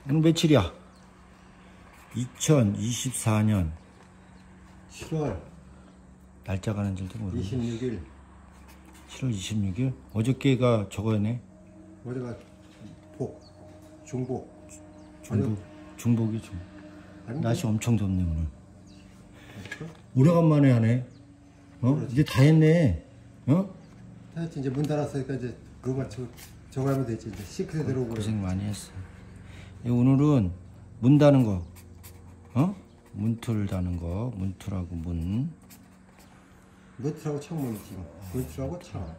오늘 며칠이야? 2024년 7월 날짜가 하는지도 모르겠네. 26일. 7월 26일? 어저께가 저거네. 어제가 중복. 중복이 중. 아닌데? 날씨 엄청 덥네 오늘. 오래간만에 하네. 이제 다 했네. 하여튼 이제 문 닫았으니까 이제 그거 맞추고 저거 하면 되지. 이제 싱크대 들어오고. 고생 많이 했어. 오늘은 문 닫는 거. 문틀 닫는 거. 문틀하고 문. 문틀하고 창문이지. 문틀하고 창.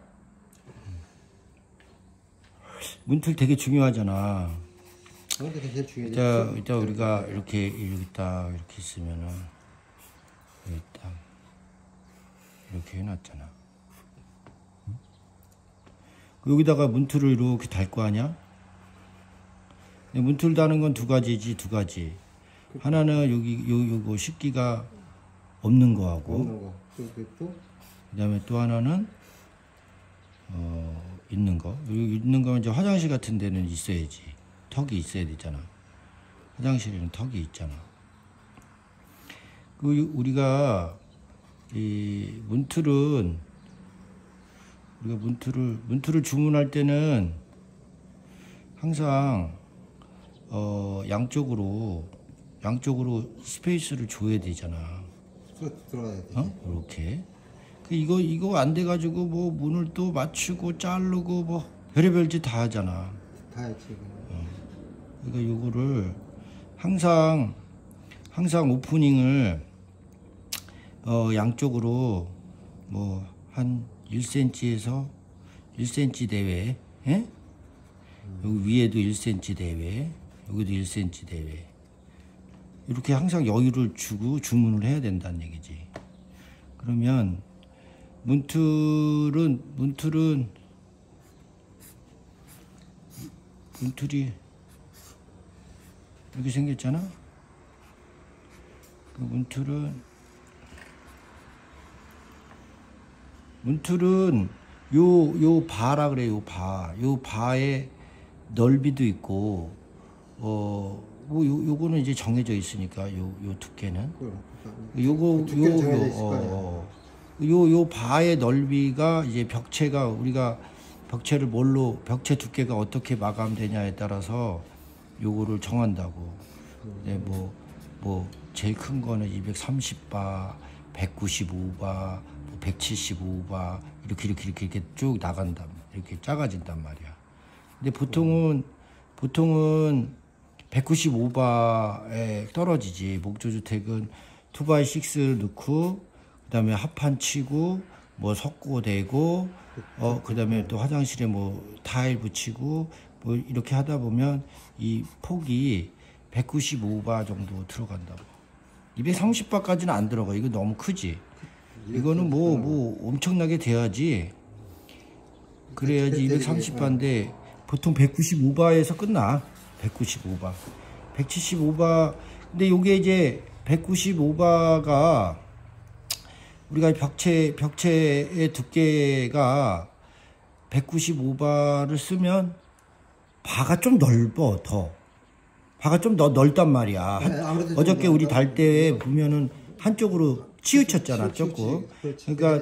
문틀 되게 중요하잖아. 그게 제일 중요하지. 이따 우리가 이렇게 딱 이렇게 있으면은 여기 딱 이렇게 해놨잖아. 여기다가 문틀을 이렇게 달 거 아니야? 문틀 다는 건 두 가지지, 두 가지. 하나는 요거 식기가 없는 거하고, 그다음에 또 하나는 있는 거. 있는 거 이제 화장실 같은 데는 있어야지. 턱이 있어야 되잖아. 화장실에는 턱이 있잖아. 우리가 이 문틀을 주문할 때는 항상 양쪽으로 스페이스를 줘야 되잖아. 들어가야 돼. 이렇게. 이거 안 돼가지고 뭐 문을 또 맞추고 자르고 뭐 별의별 짓 다 하잖아. 다 했지. 그러니까 요거를 항상 오프닝을 양쪽으로 뭐 한 1cm에서 1cm 대외, 예? 여기 위에도 1cm 대외, 여기도 1cm 대외. 이렇게 항상 여유를 주고 주문을 해야 된다는 얘기지. 그러면 문틀이 이렇게 생겼잖아. 그 문틀은 요 바라 그래. 요 바의 넓이도 있고 뭐 요거는 이제 정해져 있으니까 요 두께는 요 바의 넓이가 이제 우리가 벽체 두께가 어떻게 마감되냐에 따라서 요거를 정한다고. 네, 뭐 제일 큰 거는 230바, 195바, 175바 이렇게 쭉 나간다. 이렇게 작아진단 말이야. 근데 보통은 195바에 떨어지지. 목조주택은 2x6를 넣고 그다음에 합판 치고 뭐 석고 대고 그다음에 또 화장실에 뭐 타일 붙이고 뭐 이렇게 하다 보면 이 폭이 195바 정도 들어간다고. 230바까지는 안 들어가. 이거 너무 크지. 이거는 뭐 엄청나게 돼야지. 그래야지 230바인데 보통 195바에서 끝나. 195바. 175바. 근데 요게 이제 195바가 우리가 벽체의 두께가 195바를 쓰면 바가 좀 넓어. 바가 좀 넓단 말이야. 어저께 우리 달 때 보면은 한쪽으로 치우쳤잖아. 조금. 그러니까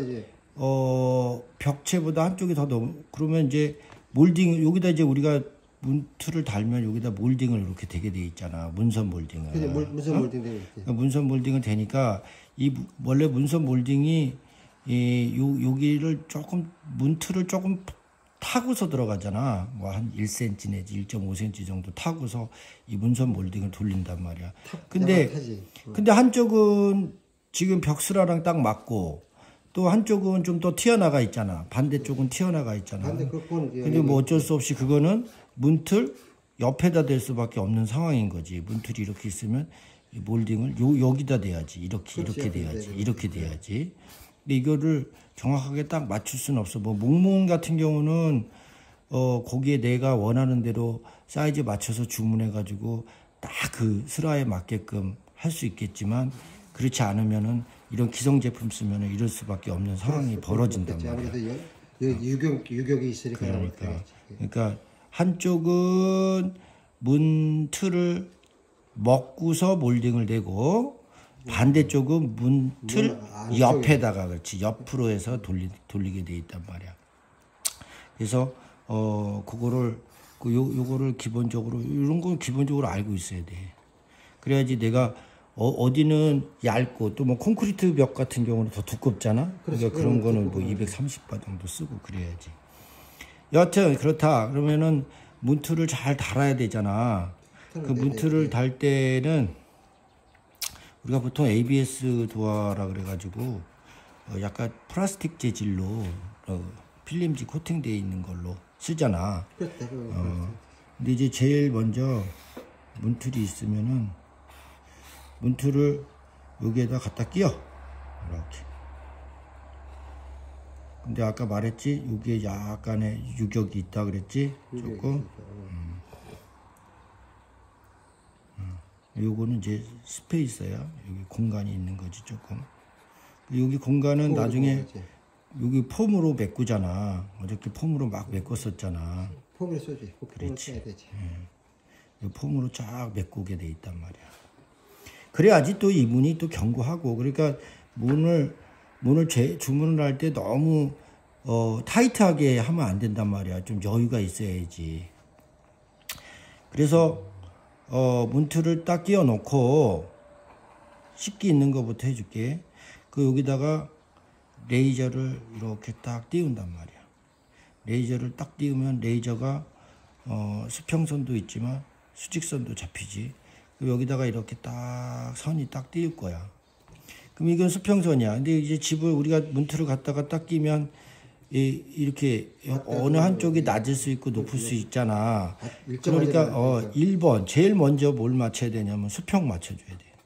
벽체보다 한쪽이 더 그러면 이제 몰딩 여기다 이제 우리가 문틀을 달면 여기다 몰딩을 이렇게 되게 돼 있잖아. 문선 몰딩을. 문선 몰딩 되어 있지. 문선 몰딩은 되니까 원래 문선 몰딩이 여기를 문틀을 조금 타고서 들어가잖아. 뭐 한 1cm 내지 1.5cm 정도 타고서 이 문선 몰딩을 돌린단 말이야. 근데 한쪽은 지금 벽스라랑 딱 맞고 또 한쪽은 좀 더 튀어나가 있잖아. 반대쪽은 튀어나가 있잖아. 근데 뭐 어쩔 수 없이 그거는 문틀 옆에다 댈 수밖에 없는 상황인 거지. 문틀이 이렇게 있으면 이 몰딩을 여기다 대야지. 이렇게 돼야지. 근데 이거를 정확하게 딱 맞출 수는 없어. 뭐 목문 같은 경우는 거기에 내가 원하는 대로 사이즈 맞춰서 주문해 가지고 딱 그 슬라에 맞게끔 할 수 있겠지만 그렇지 않으면은 이런 기성 제품 쓰면은 이럴 수밖에 없는 상황이 벌어진단 말이야. 유격이 있으니까. 그러니까 한쪽은 문 틀을 먹고서 몰딩을 대고 반대쪽은 문 틀 옆에다가 그렇지 옆으로 해서 돌리게 돼 있단 말이야. 그래서 그거를 요거를 기본적으로 이런 건 기본적으로 알고 있어야 돼. 그래야지 내가 어디는 얇고 또 뭐 콘크리트 벽 같은 경우는 더 두껍잖아. 그러니까 그런 거는 뭐 230바 정도 쓰고 그래야지. 여하튼 그렇다. 그러면은 문틀을 잘 달아야 되잖아. 그 문틀을 달 때는 우리가 보통 ABS 도화라 그래가지고 약간 플라스틱 재질로 필름지 코팅되어 있는 걸로 쓰잖아. 근데 이제 제일 먼저 문틀이 있으면은 문틀을 여기에다 갖다 끼워 이렇게. 근데 아까 말했지 여기에 약간의 유격이 있다 그랬지 조금. 요거는 이제 스페이서야. 여기 공간이 있는 거지 조금. 여기 공간은 나중에 여기 폼으로 메꾸잖아. 어저께 폼으로 막 메꿨었잖아. 폼을 써지. 폼을 써야 되지. 폼으로 쫙 메꾸게 돼 있단 말이야. 그래야지 또 이 문이 또 견고하고. 그러니까 문을 주문을 할 때 너무 타이트하게 하면 안 된단 말이야. 좀 여유가 있어야지. 그래서 문틀을 딱 끼워 놓고 식기 있는 거부터 해줄게. 그 여기다가 레이저를 이렇게 딱 띄운단 말이야. 레이저를 딱 띄우면 레이저가 수평선도 있지만 수직선도 잡히지. 여기다가 이렇게 딱 선이 딱 띄울 거야. 그럼 이건 수평선이야. 근데 이제 집을 우리가 문틀을 갖다가 딱 끼면 이렇게 어느 한쪽이 낮을 수 있고 높을 수 있잖아. 그러니까 1번 제일 먼저 뭘 맞춰야 되냐면 수평 맞춰줘야 돼.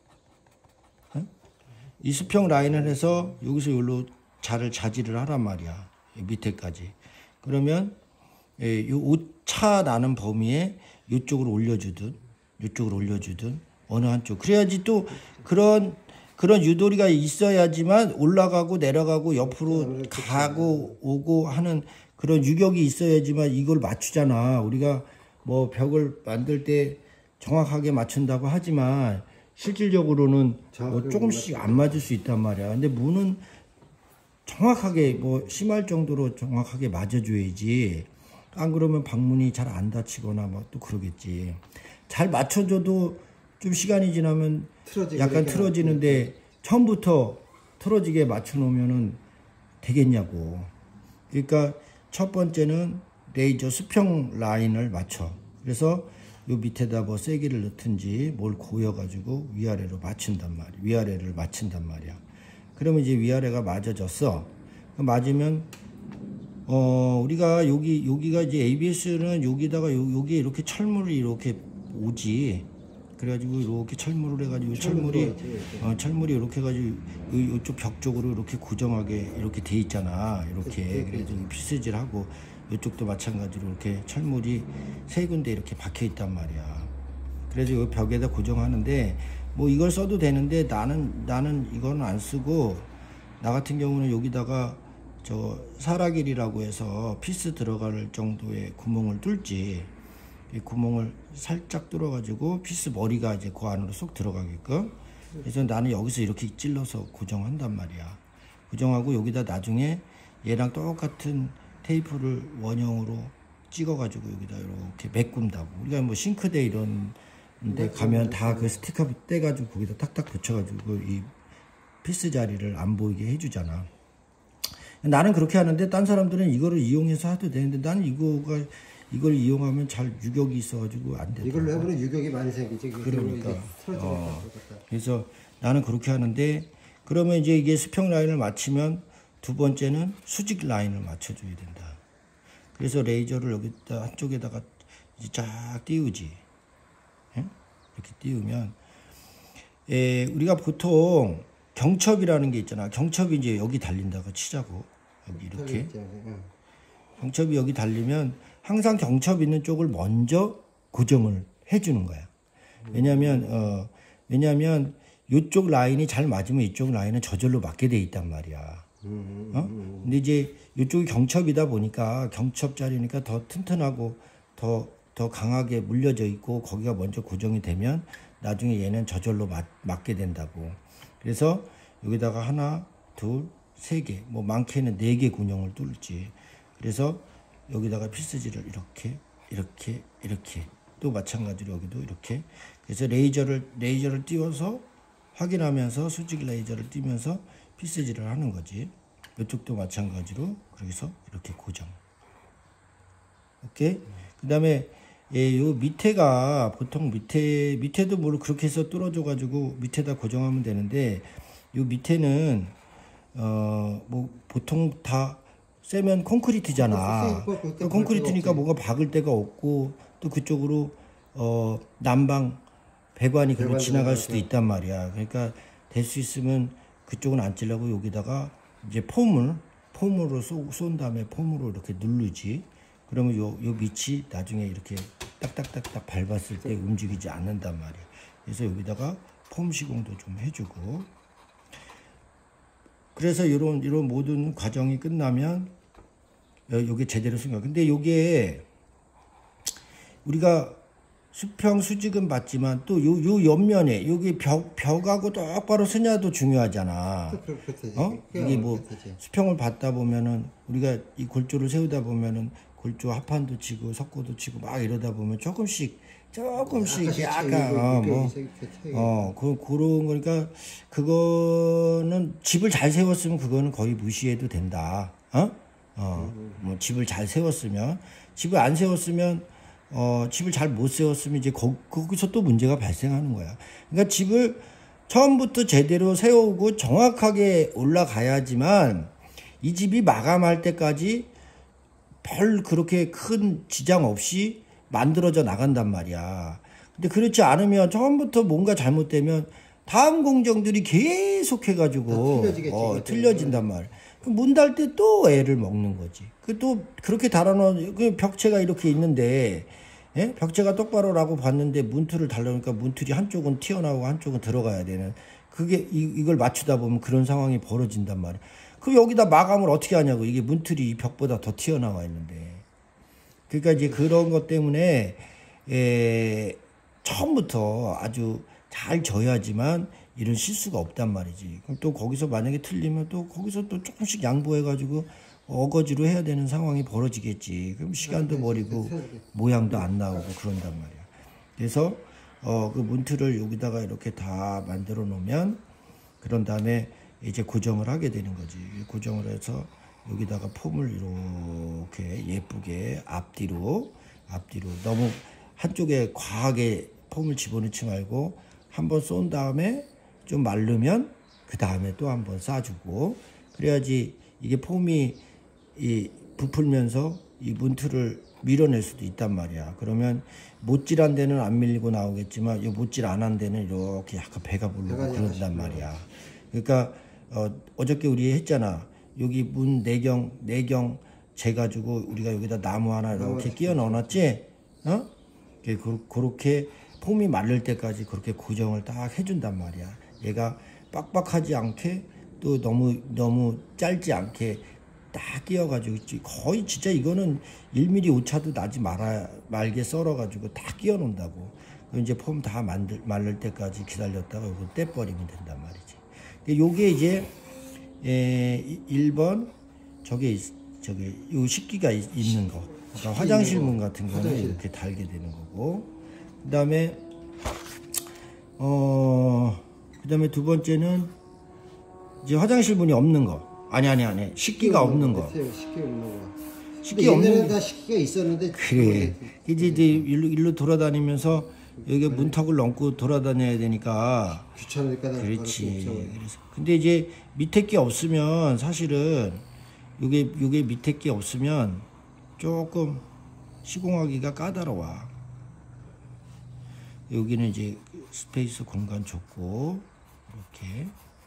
이 수평 라인을 해서 여기서 여기로 자지를 하란 말이야. 밑에까지. 그러면 이 오차 나는 범위에 이쪽으로 올려주든 어느 한쪽. 그래야지 또 그런 유도리가 있어야지만 올라가고 내려가고 옆으로 가고 오고 하는 그런 유격이 있어야지만 이걸 맞추잖아. 우리가 뭐 벽을 만들 때 정확하게 맞춘다고 하지만 실질적으로는 뭐 조금씩 안 맞을 수 있단 말이야. 근데 문은 정확하게 뭐 심할 정도로 정확하게 맞아줘야지. 안 그러면 방문이 잘 안 닫히거나 뭐 또 그러겠지. 잘 맞춰줘도 좀 시간이 지나면 약간 틀어지는데 처음부터 틀어지게 맞춰놓으면 되겠냐고. 그러니까 첫 번째는 레이저 수평 라인을 맞춰. 그래서 요 밑에다 뭐 세기를 넣든지 뭘 고여가지고 위아래를 맞춘단 말이야. 그러면 이제 위아래가 맞아졌어. 맞으면 우리가 여기가 이제 ABS는 여기다가 여기에 이렇게 철물이 이렇게 오지. 그래가지고 이렇게 철물을 해가지고 철물이 이렇게 해가지고 이쪽 벽 쪽으로 이렇게 고정하게 이렇게 돼 있잖아. 이렇게. 그래서 피스질하고 이쪽도 마찬가지로 이렇게 철물이 세 군데 이렇게 박혀 있단 말이야. 그래서 이 벽에다 고정하는데 뭐 이걸 써도 되는데 나는 이거는 안 쓰고 나 같은 경우는 여기다가 저 사라길이라고 해서 피스 들어갈 정도의 구멍을 뚫지. 이 구멍을 살짝 뚫어가지고 피스 머리가 이제 그 안으로 쏙 들어가게끔. 그래서 나는 여기서 이렇게 찔러서 고정한단 말이야. 고정하고 여기다 나중에 얘랑 똑같은 테이프를 원형으로 찍어가지고 여기다 이렇게 메꾼다고. 우리가 뭐 싱크대 이런 데 가면 다 그 스티커 떼가지고 거기다 탁탁 붙여가지고 이 피스 자리를 안 보이게 해주잖아. 나는 그렇게 하는데 딴 사람들은 이거를 이용해서 해도 되는데 나는 이걸 이용하면 잘 유격이 있어가지고 안 돼. 이걸로 해보면 유격이 많이 생기지. 그러니까. 그래서 나는 그렇게 하는데 그러면 이제 이게 수평 라인을 맞추면 두 번째는 수직 라인을 맞춰줘야 된다. 그래서 레이저를 여기다 한쪽에다가 이제 쫙 띄우지. 예? 이렇게 띄우면 우리가 보통 경첩이라는 게 있잖아. 경첩이 이제 여기 달린다고 치자고. 여기 이렇게. 경첩이 여기 달리면 항상 경첩 있는 쪽을 먼저 고정을 해주는 거야. 왜냐면 이쪽 라인이 잘 맞으면 이쪽 라인은 저절로 맞게 돼 있단 말이야. 근데 이제 이쪽이 경첩이다 보니까 경첩 자리니까 더 튼튼하고 더 더 강하게 물려져 있고 거기가 먼저 고정이 되면 나중에 얘는 저절로 맞게 된다고. 그래서 여기다가 하나, 둘, 세 개, 뭐 많게는 4개 군형을 뚫지. 그래서 여기다가 피스지를 이렇게 또 마찬가지로 여기도 이렇게. 그래서 레이저를 띄워서 확인하면서 수직 레이저를 띄면서 피스지를 하는 거지. 이쪽도 마찬가지로 그래서 이렇게 고정. 오케이. 그다음에 요 밑에가 보통 밑에도 뭘 그렇게 해서 뚫어줘 가지고 밑에다 고정하면 되는데 요 밑에는 뭐 보통 다 세면 콘크리트잖아. 그러니까 콘크리트니까 뭔가 박을 데가 없고 또 그쪽으로 난방 배관이 그리고 지나갈 수도 있단 말이야. 그러니까 될 수 있으면 그쪽은 안 찌려고 여기다가 이제 폼으로 쏜 다음에 폼으로 이렇게 누르지. 그러면 요 밑이 나중에 이렇게 딱딱딱딱 밟았을 때 움직이지 않는단 말이야. 그래서 여기다가 폼 시공도 좀 해주고. 그래서 이런 모든 과정이 끝나면 요게 제대로 쓴 거야. 근데 요게 우리가 수평 수직은 맞지만 또 요 옆면에 여기 벽하고 똑바로 서냐도 중요하잖아. 이게 뭐 수평을 받다 보면은 우리가 이 골조를 세우다 보면은 골조 하판도 치고 석고도 치고 막 이러다 보면 조금씩 약간 그런 거니까 그거는 집을 잘 세웠으면 그거는 거의 무시해도 된다. 뭐 집을 잘 세웠으면 집을 안 세웠으면 집을 잘 못 세웠으면 이제 거기서 또 문제가 발생하는 거야. 그러니까 집을 처음부터 제대로 세우고 정확하게 올라가야지만 이 집이 마감할 때까지 별 그렇게 큰 지장 없이 만들어져 나간단 말이야. 근데 그렇지 않으면 처음부터 뭔가 잘못되면 다음 공정들이 계속 해가지고 틀려진단 말이야. 문 달 때 또 애를 먹는 거지. 또 그렇게 달아놓은 벽체가 이렇게 있는데 벽체가 똑바로라고 봤는데 문틀을 달라니까 문틀이 한쪽은 튀어나오고 한쪽은 들어가야 되는 그게 이걸 맞추다 보면 그런 상황이 벌어진단 말이야. 그럼 여기다 마감을 어떻게 하냐고. 이게 문틀이 벽보다 더 튀어나와 있는데. 그러니까 이제 그런 것 때문에 처음부터 아주 잘 져야지만 이런 실수가 없단 말이지. 그럼 또 거기서 만약에 틀리면 또 거기서 또 조금씩 양보해가지고 어거지로 해야 되는 상황이 벌어지겠지. 그럼 시간도 버리고 모양도 안 나오고 그런단 말이야. 그래서 그 문틀을 여기다가 이렇게 다 만들어 놓으면 그런 다음에 이제 고정을 하게 되는 거지. 고정을 해서 여기다가 폼을 이렇게 예쁘게 앞뒤로 너무 한쪽에 과하게 폼을 집어넣지 말고 한번 쏜 다음에 좀 마르면 그 다음에 또 한번 쏴주고 그래야지 이게 폼이 부풀면서 이 문틀을 밀어낼 수도 있단 말이야. 그러면 못질한 데는 안 밀리고 나오겠지만 이 못질 안 한 데는 이렇게 약간 배가 부르고 그런단 말이야. 그러니까 어저께 우리 했잖아. 여기 문 내경 재가지고 우리가 여기다 나무 하나 이렇게 끼워 넣어놨지. 그렇게 폼이 마를 때까지 그렇게 고정을 딱 해준단 말이야. 얘가 빡빡하지 않게 또 너무 짧지 않게 딱 끼워가지고 거의 진짜 이거는 1mm 오차도 나지 말게 썰어가지고 딱 끼워 놓는다고. 이제 폼 다 마를 때까지 기다렸다가 이거 떼버리면 된단 말이지. 요게 이제 1번 저기 요 식기가 있는 거. 그러니까 화장실 문 같은 거는 이렇게 달게 되는 거고. 그다음에 그다음에 두 번째는 이제 화장실 문이 없는 거. 아니. 식기가 없는 거. 식기 없는 거. 다 식기가 있었는데. 그래. 이제 일로 돌아다니면서 여기 문턱을 넘고 돌아다녀야 되니까. 귀찮으니까. 그렇지. 그래서 근데 이제 밑에 게 없으면 사실은 요게 밑에 게 없으면 조금 시공하기가 까다로워. 여기는 이제 스페이스 공간 줬고 이렇게.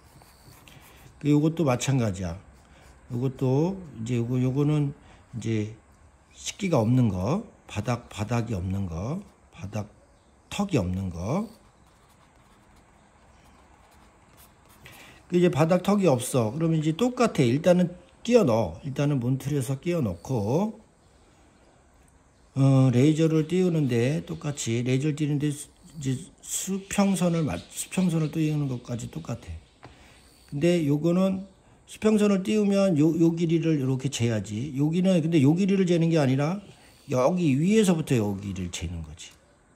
요것도 마찬가지야. 요것도 이제 요거는 이제 식기가 없는 거, 바닥이 없는 거, 바닥 턱이 없는 거. 이제 바닥 턱이 없어. 그러면 이제 똑같아. 일단은 끼워 넣어. 일단은 문틀에서 끼워 넣고 레이저를 띄우는데 똑같이 레이저를 띄우는데 이제 수평선을 띄우는 것까지 똑같아. 근데 요거는 수평선을 띄우면 요 길이를 이렇게 재야지. 여기는 근데 요 길이를 재는 게 아니라 여기 위에서부터 여기를 재는 거지.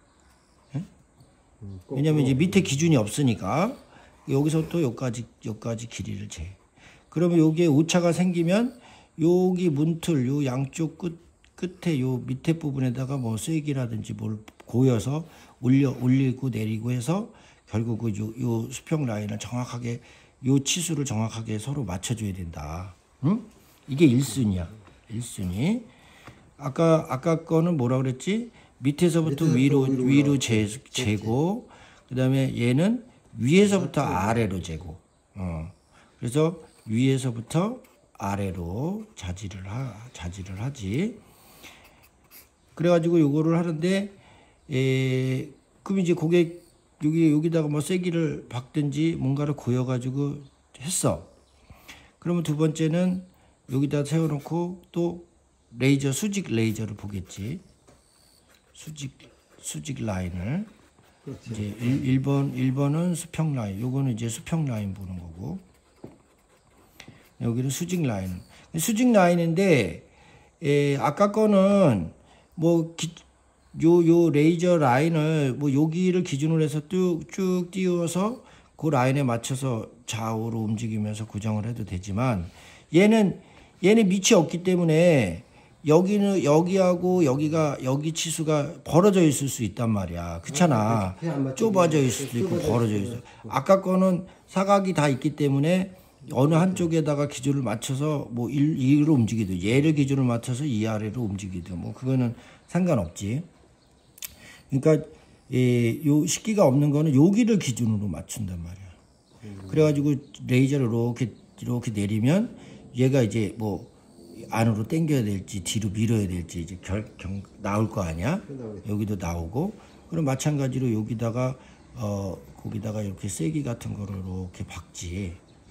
왜냐면 이제 밑에 기준이 없으니까 여기서부터 여기까지 길이를 재. 그러면 여기에 오차가 생기면 여기 문틀 요 양쪽 끝에 요 밑에 부분에다가 뭐 쐐기라든지 뭘 고여서 올리고 내리고 해서 결국 요 수평 라인을 정확하게 요 치수를 정확하게 서로 맞춰줘야 된다. 응? 이게 1순위야. 1순위. 아까 거는 뭐라 그랬지? 밑에서부터 위로 재고, 그 다음에 얘는 위에서부터 아래로 재고. 그래서 위에서부터 아래로 자지를 하지. 그래가지고 요거를 하는데, 그럼 이제 고객, 여기다가 뭐 쐐기를 박든지 뭔가를 고여가지고 했어. 그러면 두 번째는 여기다 세워놓고 또 수직 레이저를 보겠지. 수직 라인을. 그렇지. 이제 1번은 수평 라인. 요거는 이제 수평 라인 보는 거고. 여기는 수직 라인. 수직 라인인데, 아까 거는 뭐, 요 레이저 라인을 뭐 여기를 기준으로 해서 쭉 띄워서 그 라인에 맞춰서 좌우로 움직이면서 고정을 해도 되지만 얘는 밑이 없기 때문에 여기하고 여기 치수가 벌어져 있을 수 있단 말이야. 그렇잖아. 좁아져 있을 수도 있고 벌어져 있어. 아까 거는 사각이 다 있기 때문에 어느 한쪽에다가 기준을 맞춰서 뭐 2로 움직이든 얘를 기준을 맞춰서 2 아래로 움직이든 뭐 그거는 상관없지. 그러니까 요 식기가 없는 거는 여기를 기준으로 맞춘단 말이야. 그래가지고 레이저를 이렇게 내리면 얘가 이제 뭐 안으로 당겨야 될지 뒤로 밀어야 될지 이제 나올 거 아니야. 여기도 나오고 그럼 마찬가지로 여기다가 거기다가 이렇게 쐐기 같은 거를 이렇게 박지.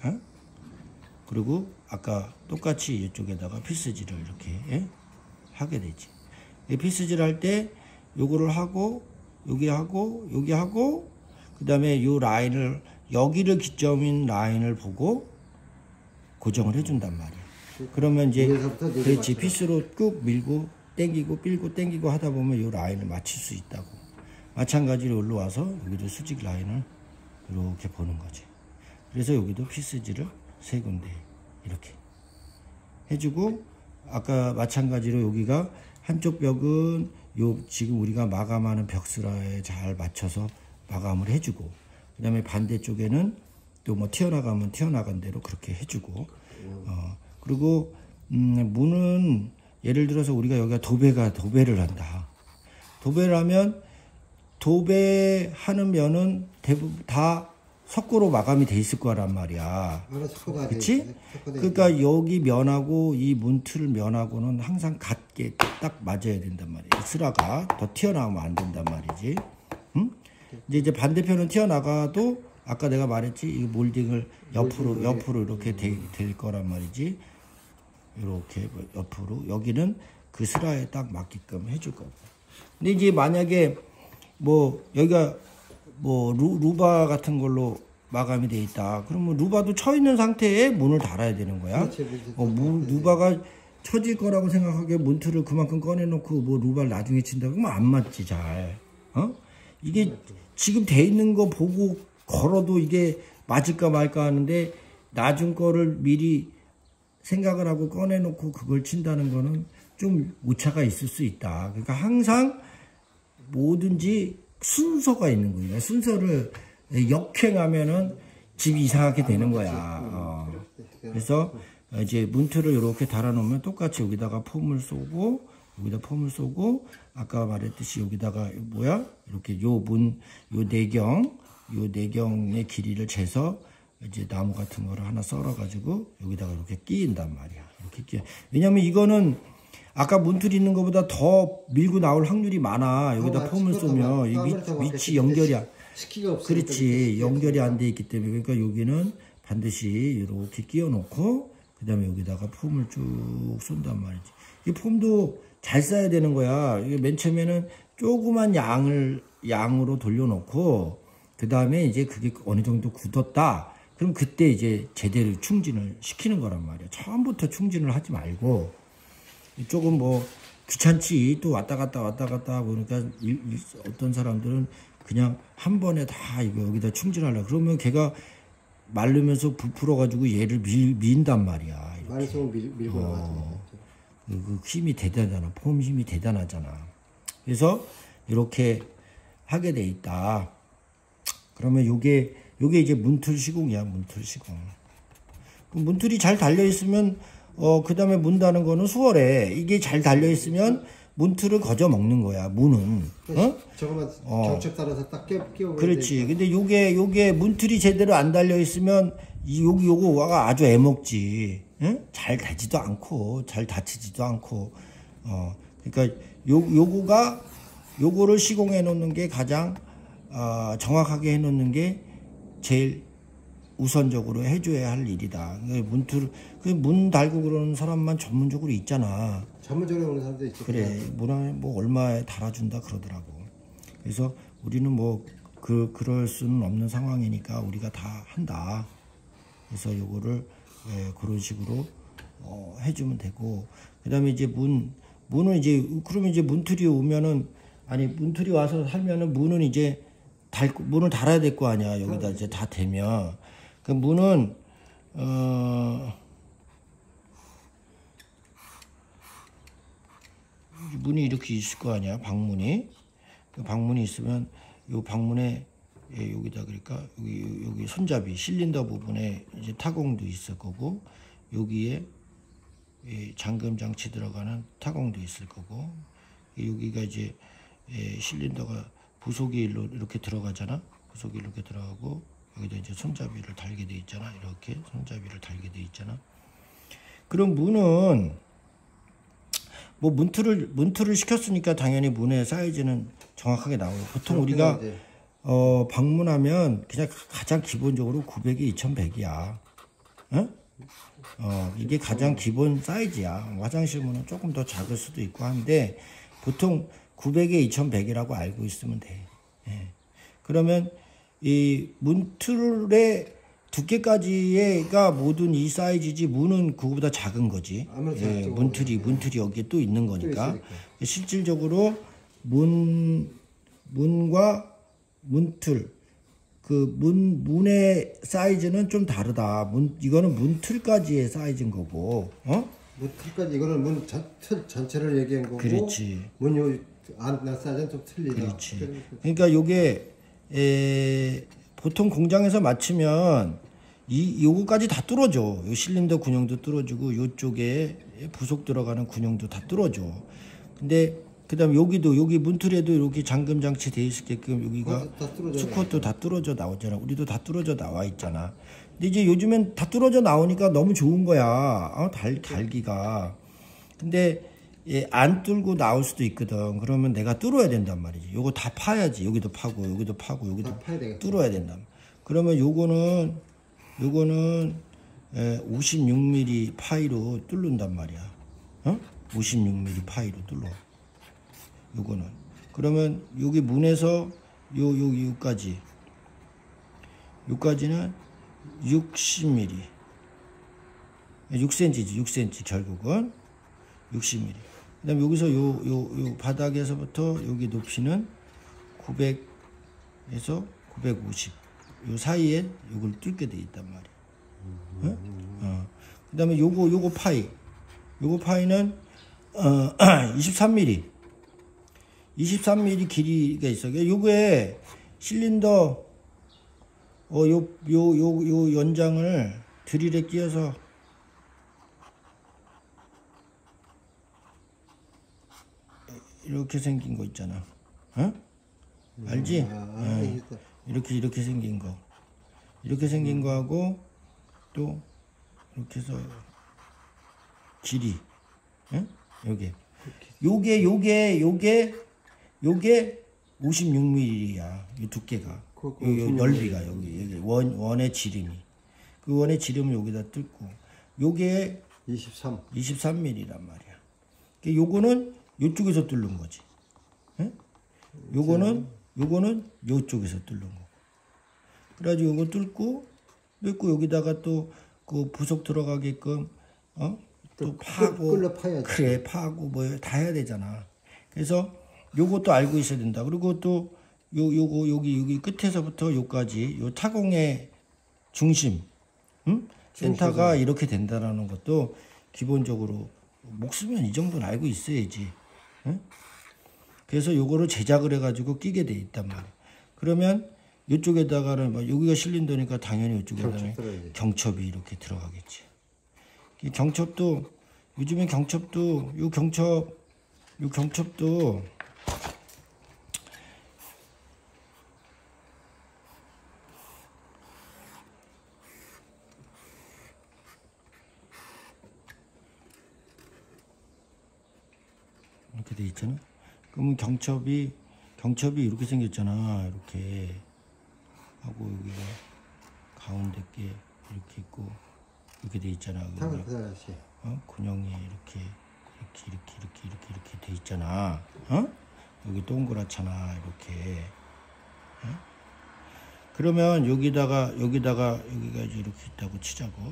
그리고 아까 똑같이 이쪽에다가 피스질을 이렇게 하게 되지. 피스질 할 때 요거를 하고 여기 하고 그 다음에 요 라인을 여기를 기점인 라인을 보고 고정을 해준단 말이야. 그러면 이제 그렇지 피스로 꾹 밀고 당기고 빌고 당기고 하다 보면 요 라인을 맞출 수 있다고. 마찬가지로 올라와서 여기도 수직 라인을 이렇게 보는 거지. 그래서 여기도 피스질을 3군데 이렇게 해주고 아까 마찬가지로 여기가 한쪽 벽은 요 지금 우리가 마감하는 벽수라에 잘 맞춰서 마감을 해주고 그 다음에 반대쪽에는 또 뭐 튀어나가면 튀어나간 대로 그렇게 해주고 그리고 문은 예를 들어서 우리가 여기가 도배를 한다. 도배를 하면 도배하는 면은 대부분 다 석고로 마감이 돼 있을 거란 말이야. 그렇지? 그러니까 여기 면하고 이 문틀 면하고는 항상 같게 딱 맞아야 된단 말이야. 스라가 더 튀어나오면 안 된단 말이지. 응? 이제 반대편은 튀어나가도 아까 내가 말했지 이 몰딩을 옆으로 이렇게 될 거란 말이지. 이렇게 옆으로 여기는 그 스라에 딱 맞게끔 해줄 거고. 근데 이제 만약에 뭐 여기가 뭐 루바 같은 걸로 마감이 돼 있다. 그러면 루바도 쳐 있는 상태에 문을 달아야 되는 거야. 루바가 쳐질 거라고 생각하기에 문틀을 그만큼 꺼내놓고 뭐 루바를 나중에 친다 그러면 안 맞지 잘. 이게 지금 돼 있는 거 보고 걸어도 이게 맞을까 말까 하는데 나중 거를 미리 생각을 하고 꺼내놓고 그걸 친다는 거는 좀 오차가 있을 수 있다. 그러니까 항상 뭐든지 순서가 있는 거예요. 순서를 역행하면은 집이 이상하게 되는 거야. 그래서 이제 문틀을 이렇게 달아놓으면 똑같이 여기다가 폼을 쏘고 여기다 폼을 쏘고 아까 말했듯이 여기다가 이렇게 요 내경의 길이를 재서 이제 나무 같은 거를 하나 썰어가지고 여기다가 이렇게 끼인단 말이야. 이렇게 왜냐면 이거는 아까 문틀 있는 것보다 더 밀고 나올 확률이 많아. 여기다 폼을 쏘면 이 밑이 연결이 그렇지 연결이 안 돼 있기 때문에 그러니까 여기는 반드시 이렇게 끼워 놓고 그 다음에 여기다가 폼을 쭉 쏜단 말이지. 이 폼도 잘 싸야 되는 거야. 이게 맨 처음에는 조그만 양으로 돌려놓고 그 다음에 이제 그게 어느 정도 굳었다. 그럼 그때 이제 제대로 충진을 시키는 거란 말이야. 처음부터 충진을 하지 말고 조금 뭐 귀찮지 또 왔다 갔다 보니까 어떤 사람들은 그냥 한 번에 다 이거 여기다 충진하려고 그러면 걔가 마르면서 부풀어가지고 얘를 민단 말이야. 많이 쏘면 밀고 나가죠. 그 힘이 대단하잖아. 폼 힘이 대단하잖아. 그래서 이렇게 하게 돼 있다. 그러면 요게 이제 문틀 시공이야. 문틀 시공. 문틀이 잘 달려 있으면 그 다음에 문다는 거는 수월해. 이게 잘 달려 있으면 문틀을 거저 먹는 거야. 문은. 저거만 경첩 따라서 딱 끼워. 그렇지. 근데 요게 문틀이 제대로 안 달려 있으면 요거가 아주 애먹지. 응? 잘 되지도 않고 잘 다치지도 않고. 그러니까 요거를 시공해 놓는 게 가장 정확하게 해 놓는 게 제일 우선적으로 해줘야 할 일이다. 문 달고 그러는 사람만 전문적으로 있잖아. 전문적으로 오는 사람도 있죠. 그래, 문화에 뭐 얼마에 달아준다 그러더라고. 그래서 우리는 뭐 그럴 수는 없는 상황이니까 우리가 다 한다. 그래서 요거를 그런 식으로 해주면 되고, 그다음에 이제 문은 이제 그러면 이제 문틀이 오면은 문틀이 와서 살면은 문은 이제 문을 달아야 될 거 아니야. 여기다 이제 다 대면. 그 문은 문이 이렇게 있을 거 아니야. 방문이. 그 방문이 있으면 요 방문에 여기다 그러니까 여기 손잡이 실린더 부분에 이제 타공도 있을 거고 여기에 잠금 장치 들어가는 타공도 있을 거고 여기가 이제 실린더가 부속이 이렇게 들어가잖아. 부속이 이렇게 들어가고 여기다 이제 손잡이를 달게 돼 있잖아. 이렇게 손잡이를 달게 돼 있잖아. 그럼 문은 뭐 문틀을 시켰으니까 당연히 문의 사이즈는 정확하게 나오고 보통 우리가 방문하면 그냥 가장 기본적으로 900에 2100이야. 응? 이게 가장 기본 사이즈야. 화장실 문은 조금 더 작을 수도 있고 한데 보통 900에 2100이라고 알고 있으면 돼. 예. 그러면 이 문틀의 두께까지가 모든 이 사이즈지 문은 그거보다 작은 거지. 예, 문틀이 여기에 또 있는 거니까. 실질적으로 문과 문틀 문의 사이즈는 좀 다르다. 이거는 문틀까지의 사이즈인 거고. 문틀까지 이거는 문 전체를 얘기한 거고. 그렇지. 문 안 사이즈는 좀 틀리다. 그렇지. 그러니까 요게 보통 공장에서 맞추면 요거까지 다 뚫어줘. 요 실린더 군용도 뚫어주고 요쪽에 부속 들어가는 군용도 다 뚫어줘. 근데 그다음 여기 문틀에도 이렇게 잠금 장치 돼 있게끔 여기가 수컷도 다 뚫어져 나오잖아. 우리도 다 뚫어져 나와 있잖아. 근데 이제 요즘엔 다 뚫어져 나오니까 너무 좋은 거야. 달기가. 근데 안 뚫고 나올 수도 있거든. 그러면 내가 뚫어야 된단 말이지. 요거 다 파야지. 여기도 파고 여기도 뚫어야 된다. 그러면 요거는 56mm 파이로 뚫는단 말이야. 56mm 파이로 뚫어. 요거는. 그러면 여기 문에서 요까지는 60mm. 6cm지. 6cm 결국은 60mm. 그다음 여기서 요 바닥에서부터 여기 높이는 900에서 950. 요 사이에 요걸 뚫게 돼 있단 말이야. 그다음에 요거 파이는 23mm. 23mm 길이가 있어. 요거에 실린더 요 연장을 드릴에 끼워서 이렇게 생긴 거 있잖아. 알지? 이렇게 생긴 거. 이렇게 생긴 거하고 또 이렇게 해서 길이. 요게 56mm야. 이 두께가. 요 넓이가 여기 원의 지름이. 그 원의 지름을 여기다 뚫고 요게 23mm란 말이야. 요거는 요쪽에서 뚫는 거지. 예? 요거는 요쪽에서 뚫는 거고. 그래가지고 요거 뚫고 여기다가 또 그 부속 들어가게끔 또 파고 끌러 파야지. 그래 파고 뭐 다 해야 되잖아. 그래서 요것도 알고 있어야 된다. 그리고 또 요거 여기 끝에서부터 요까지 요 타공의 중심, 센터가 이렇게 된다라는 것도 기본적으로 목수면 이 정도는 알고 있어야지. 응? 그래서 요거를 제작을 해가지고 끼게 돼 있단 말이야. 그러면 이쪽에다가는 뭐 여기가 실린더니까 당연히 이쪽에다가 경첩이 이렇게 들어가겠지. 이 경첩도 요즘에 경첩도 요 경첩도 이렇게 돼 있잖아. 그러면 경첩이 이렇게 생겼잖아. 이렇게 하고 여기가 가운데 게 이렇게 있고 이렇게 돼 있잖아. 균형이 이렇게 돼 있잖아. 여기 동그랗잖아. 이렇게. 그러면 여기가 이제 이렇게 있다고 치자고.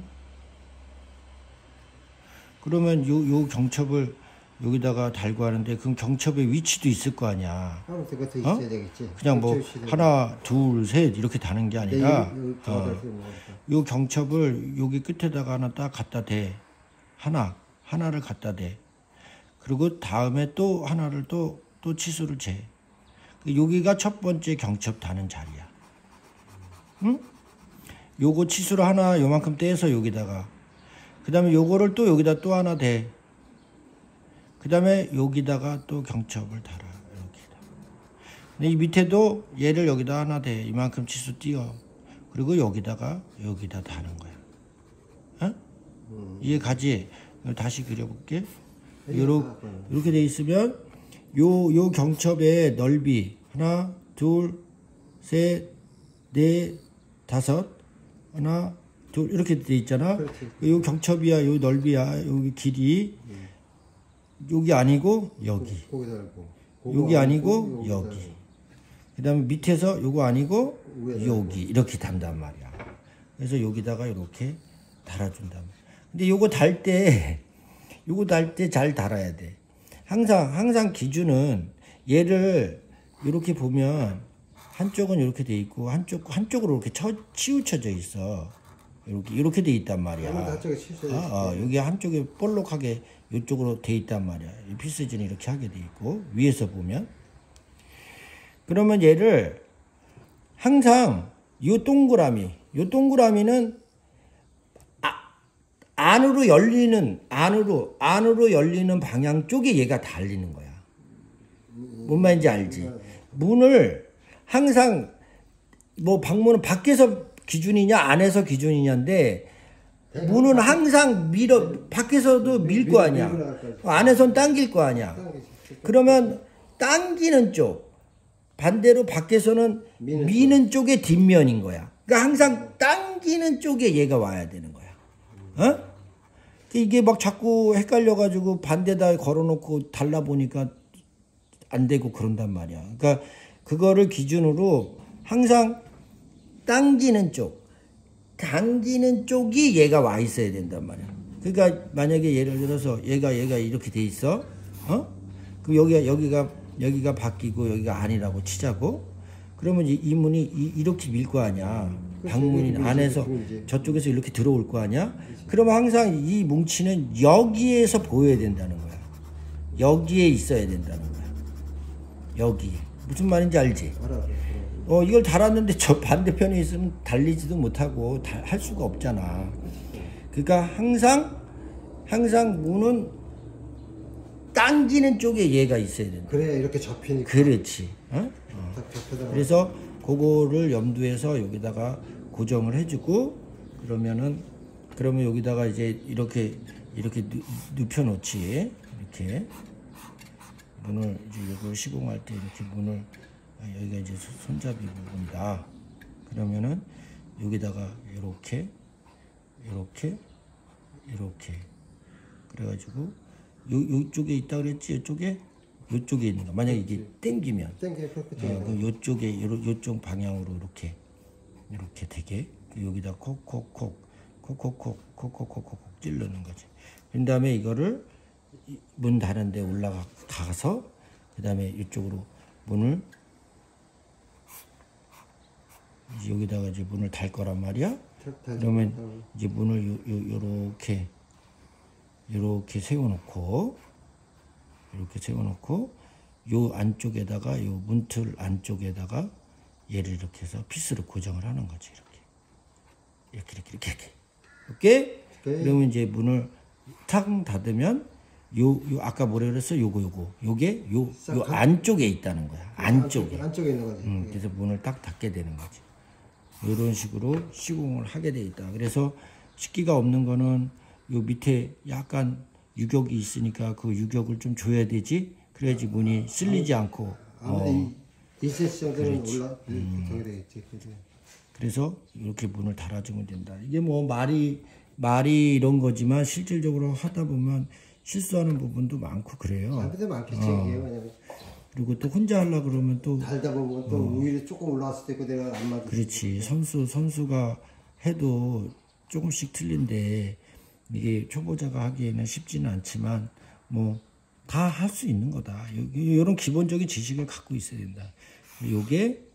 그러면 요 경첩을 여기다가 달고 하는데 그럼 경첩의 위치도 있을 거 아니야. 그것도 있어야 되겠지. 그냥 뭐 하나, 둘, 셋 이렇게 다는 게 아니라 요 경첩을 여기 끝에다가 하나 딱 갖다 대. 하나를 갖다 대. 그리고 다음에 또 하나를 또 치수를 재. 여기가 첫 번째 경첩 다는 자리야. 응? 요거 치수를 하나 요만큼 떼서 여기다가. 그 다음에 요거를 또 여기다 또 하나 대. 그 다음에 여기다가 또 경첩을 달아. 이렇게. 근데 이 밑에도 얘를 여기다 하나 대. 이만큼 치수 띄워. 그리고 여기다 다는 거야. 이해 가지? 다시 그려볼게. 이렇게 돼 있으면 요 경첩의 넓이 하나, 둘, 셋, 넷, 다섯, 하나, 둘 이렇게 돼 있잖아. 요 경첩이야, 요 넓이야, 여기 길이. 여기 아니고 여기. 여기 아니고 여기. 그다음에 밑에서 요거 아니고 여기 이렇게 단단 말이야. 그래서 여기다가 이렇게 달아준다. 근데 요거 달 때 잘 달아야 돼. 항상 기준은 얘를 이렇게 보면 한쪽은 이렇게 돼 있고 한쪽으로 이렇게 치우쳐져 있어. 이렇게 돼 있단 말이야. 여기 한쪽에 볼록하게 이쪽으로 돼 있단 말이야. 이 피스진이 이렇게 하게 돼 있고 위에서 보면 그러면 얘를 항상 요 동그라미는 안으로 열리는 방향 쪽에 얘가 달리는 거야. 뭔 말인지 알지? 문을 항상 뭐 방문은 밖에서 기준이냐 안에서 기준이냐인데 문은 항상 밖에서도 밀 거 아니야. 안에선 당길 거 아니야. 그러면 당기는 쪽 반대로 밖에서는 미는 쪽의 뒷면인 거야. 그러니까 항상 당기는 쪽에 얘가 와야 되는 거야. 이게 막 자꾸 헷갈려가지고 반대다 걸어놓고 달라보니까 안 되고 그런단 말이야. 그러니까 그거를 기준으로 항상 당기는 쪽이 얘가 와 있어야 된단 말이야. 그러니까 만약에 예를 들어서 얘가 이렇게 돼 있어. 그럼 여기가 바뀌고 여기가 아니라고 치자고. 그러면 이 문이 이렇게 밀 거 아니야. 방문이 안에서 저쪽에서 이렇게 들어올 거 아니야. 그러면 항상 이 뭉치는 여기에서 보여야 된다는 거야. 여기에 있어야 된다는 거야. 여기. 무슨 말인지 알지? 이걸 달았는데 저 반대편에 있으면 달리지도 못하고 할 수가 없잖아. 그러니까 항상 문은 당기는 쪽에 얘가 있어야 된다. 그래 이렇게 접히니까. 그렇지. 그래서 그거를 염두해서 여기다가 고정을 해주고 그러면 여기다가 이제 이렇게 눕혀 놓지. 이렇게 문을 이제 이걸 시공할 때 이렇게 문을 여기가 이제 손잡이 부분이다. 그러면은 여기다가 이렇게 그래가지고 요쪽에 있다 그랬지. 이쪽에 요쪽에 있는 거. 만약 이게 땡기면 땡겨 그렇게 그럼 요쪽에 요쪽 방향으로 이렇게 되게 여기다 콕콕콕 찌르는 거지. 그 다음에 이거를 문 닫은 데 올라가서 그 다음에 이쪽으로 문을 이제 여기다가 이제 문을 달 거란 말이야. 그러면 이제 문을 요렇게 세워놓고 요 안쪽에다가 요 문틀 안쪽에다가 얘를 이렇게 해서 피스로 고정을 하는 거지. 이렇게. 오케이? 그러면 이제 문을 탁 닫으면 요 아까 뭐라 그랬어? 요게 요 안쪽에 있다는 거야. 안쪽에 있는 거지. 그래서 문을 딱 닫게 되는 거지. 이런 식으로 시공을 하게 돼 있다. 그래서 식기가 없는 거는 요 밑에 약간 유격이 있으니까 그 유격을 좀 줘야 되지. 그래야지 문이 쓸리지 않고. 아무리 2cm 정도는 올라 되겠지. 그래서 이렇게 문을 달아주면 된다. 이게 뭐 말이 이런 거지만 실질적으로 하다 보면 실수하는 부분도 많고 그래요. 근데 많겠지. 왜냐면 그리고 또 혼자 하려고 그러면 또 달다 보면 또 우위를 조금 올라왔을 때 내가 안 맞을 그렇지. 선수가 해도 조금씩 틀린데 이게 초보자가 하기에는 쉽지는 않지만 뭐 다 할 수 있는 거다. 이런 기본적인 지식을 갖고 있어야 된다. 요게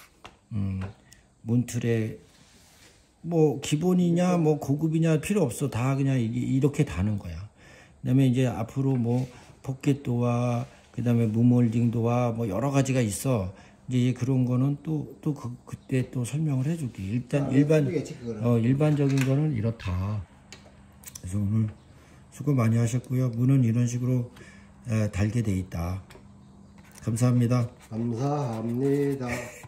문틀에 뭐 기본이냐 뭐 고급이냐 필요 없어. 다 그냥 이렇게 다는 거야. 그다음에 이제 앞으로 뭐 포켓도와 그다음에 무몰딩도와 뭐 여러 가지가 있어. 이제 그런 거는 또 그때 또 설명을 해줄게. 일단 일반적인 거는 이렇다. 그래서 오늘 수고 많이 하셨고요. 문은 이런 식으로 달게 돼 있다. 감사합니다. 감사합니다.